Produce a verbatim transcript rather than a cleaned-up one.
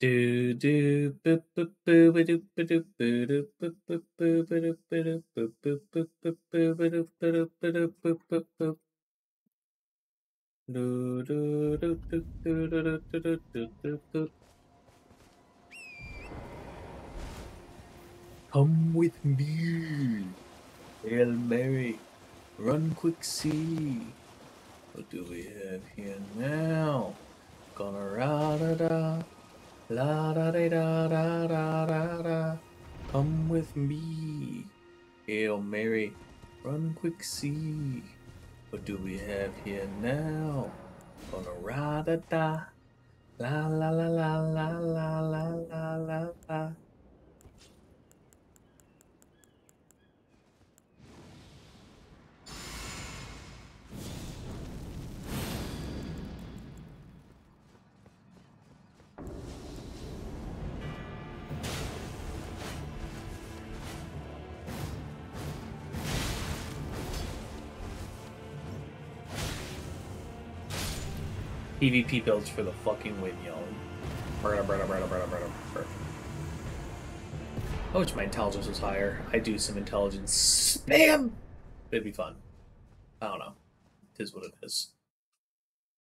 Do do boop boop boo ba doop ba doop boo doop boop boop boo ba doop ba doop boop boop boop boop boo ba doop ba doop ba doop boop boop boop. Do do do do do do do do do do do. Come with me, Hail Mary, run quick see. What do we have here now? Gonna ra da da, la da da da da da da da. Come with me, Hail Mary, run quick see. What do we have here now? Gonna ra da da, la la la la la la la la la la. PvP builds for the fucking win, yo. I wish my intelligence was higher. I do some intelligence spam. It'd be fun. I don't know. It is what it is.